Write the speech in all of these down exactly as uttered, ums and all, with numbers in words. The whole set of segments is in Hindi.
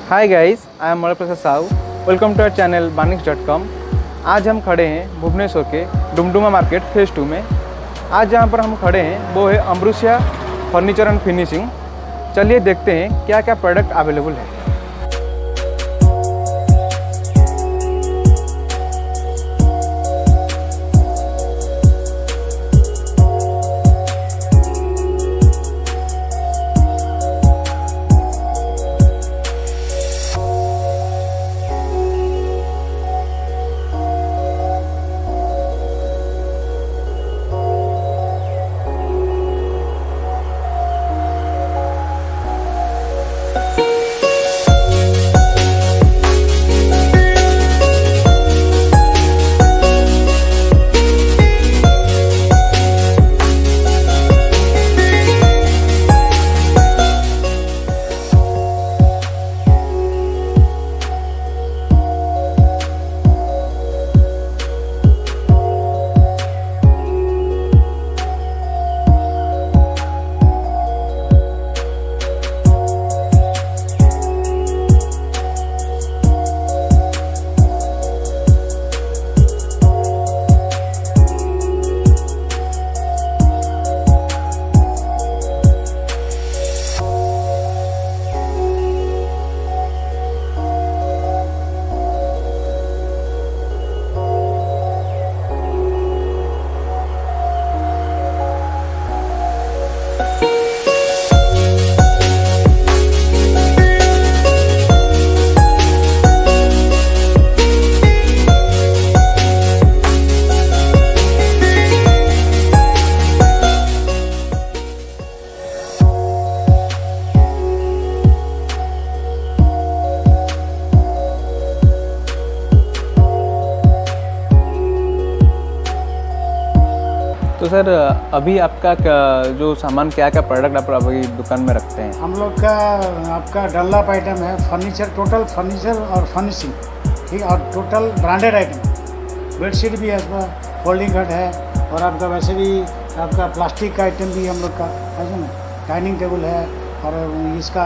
Hi guys, I am Mani Prasad Sahu. Welcome to our channel Baniks dot com. आज हम खड़े हैं भुवनेश्वर के डुमडुमा मार्केट फेज टू में। आज जहां पर हम खड़े हैं वो है अम्ब्रोसिया फर्नीचर एंड फिनिशिंग। चलिए देखते हैं क्या क्या प्रोडक्ट अवेलेबल है। तो सर अभी आपका जो सामान क्या क्या प्रोडक्ट आप अभी दुकान में रखते हैं? हम लोग का आपका डनलप आइटम है, फर्नीचर, टोटल फर्नीचर और फर्निशिंग, ठीक, और टोटल ब्रांडेड आइटम। बेडशीट भी है इसमें, फोल्डिंग खट है, और आपका वैसे भी आपका प्लास्टिक का आइटम भी हम लोग का है ना, डाइनिंग टेबल है, और इसका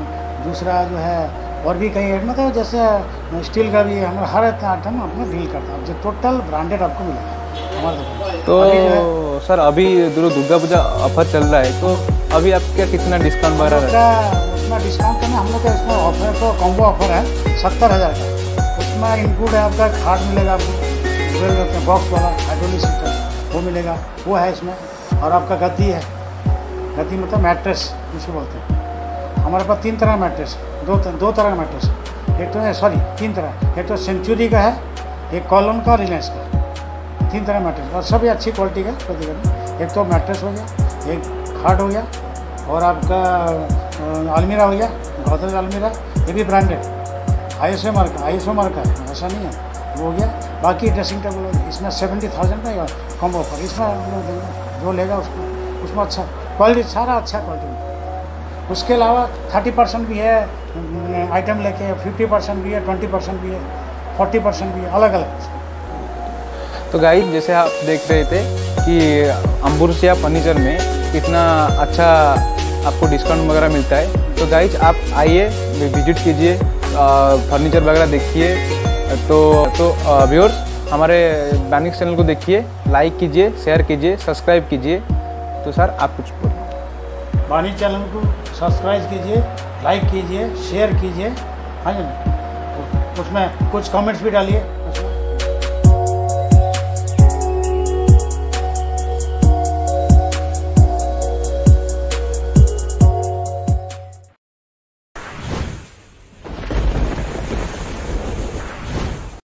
दूसरा जो है और भी कई आइटम, मतलब जैसे स्टील का भी हम हर आइटम अपना डील करता है, जो टोटल ब्रांडेड आपको मिलेगा हमारे दुकान। तो अभी सर अभी दुर्गा पूजा ऑफर चल रहा है, तो अभी आपका कितना डिस्काउंट वगैरह रहता है? उसमें डिस्काउंट करना हम लोग का इसमें ऑफर तो कॉम्बो ऑफर है सत्तर हज़ार का। उसमें इंक्लूड है आपका खाट मिलेगा, आपको बॉक्स वाला हाइड्रोलिक सिस्टम वो मिलेगा, वो है इसमें। और आपका गद्दी है, गद्दी मतलब मैट्रेस जिसे बोलते हैं। हमारे पास तीन तरह मैट्रेस, दो दो तरह का मैट्रेस है। एक तो है सॉरी तीन तरह, एक तो सेंचुरी का है, एक कॉलम का, रिलायंस का, तीन तरह मैट्रेस, और सभी अच्छी क्वालिटी का प्रतिगत। एक तो मैट्रेस हो गया, एक खाट हो गया, और आपका अलमीरा हो गया, गोदरेज अलमीरा, ये भी branded I S O mark I S O mark है, ऐसा नहीं है, वो हो गया। बाकी ड्रेसिंग टेबल हो गया, इसमें सेवेंटी थाउजेंड का कॉम्बो ऑफर, इसमें जो लेगा उसको उसमें अच्छा क्वालिटी, सारा अच्छा क्वालिटी। उसके अलावा थर्टी परसेंट भी है आइटम लेके, फिफ्टी परसेंट भी है, ट्वेंटी परसेंट भी है, फोर्टी परसेंट भी है, अलग अलग। तो गाइस, जैसे आप देख रहे थे कि अम्ब्रोसिया फर्नीचर में कितना अच्छा आपको डिस्काउंट वगैरह मिलता है। तो गाइस आप आइए, विजिट कीजिए, फर्नीचर वगैरह देखिए। तो तो व्यूअर्स, हमारे बानिक्स चैनल को देखिए, लाइक कीजिए, शेयर कीजिए, सब्सक्राइब कीजिए। तो सर आप कुछ बोलिए। बानिक्स चैनल को सब्सक्राइब कीजिए, लाइक कीजिए, शेयर कीजिए, हाँ जी, उसमें कुछ कमेंट्स भी डालिए।